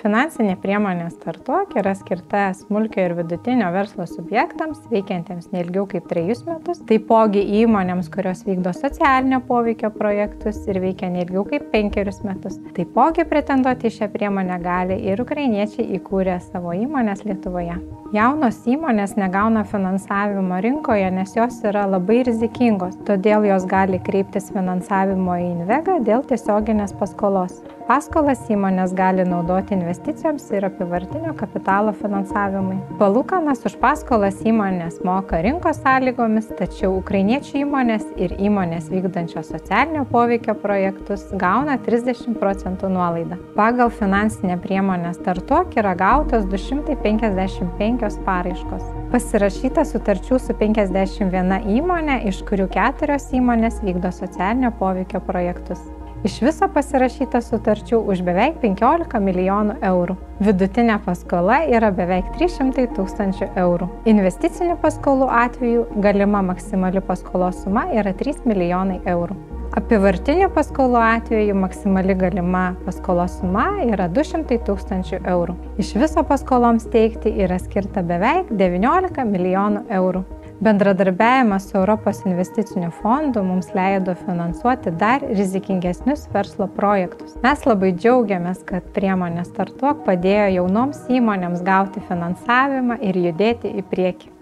Finansinė priemonė Startuok yra skirta smulkio ir vidutinio verslo subjektams, veikiantiems neilgiau kaip 3 metus, taipogi įmonėms, kurios vykdo socialinio poveikio projektus ir veikia neilgiau kaip 5 metus. Taipogi pretenduoti į šią priemonę gali ir ukrainiečiai įkūrę savo įmonės Lietuvoje. Jaunos įmonės negauna finansavimo rinkoje, nes jos yra labai rizikingos, todėl jos gali kreiptis finansavimo į Invega dėl tiesioginės paskolos. Paskolas įmonės gali naudoti investicijoms ir apyvartinio kapitalo finansavimui. Palūkanas už paskolas įmonės moka rinkos sąlygomis, tačiau ukrainiečių įmonės ir įmonės vykdančios socialinio poveikio projektus gauna 30% nuolaidą. Pagal finansinę priemonę Startuok yra gautos 255 paraiškos. Pasirašyta sutarčių su 51 įmonė, iš kurių 4 įmonės vykdo socialinio poveikio projektus. Iš viso pasirašyta sutarčių už beveik 15 milijonų eurų. Vidutinė paskola yra beveik 300 000 eurų. Investicinių paskolų atveju galima maksimali paskolos suma yra 3 milijonai eurų. Apyvartinių paskolų atveju maksimali galima paskolos suma yra 200 000 eurų. Iš viso paskoloms teikti yra skirta beveik 19 milijonų eurų. Bendradarbiavimas su Europos investiciniu fondu mums leido finansuoti dar rizikingesnius verslo projektus. Mes labai džiaugiamės, kad priemonė Startuok padėjo jaunoms įmonėms gauti finansavimą ir judėti į priekį.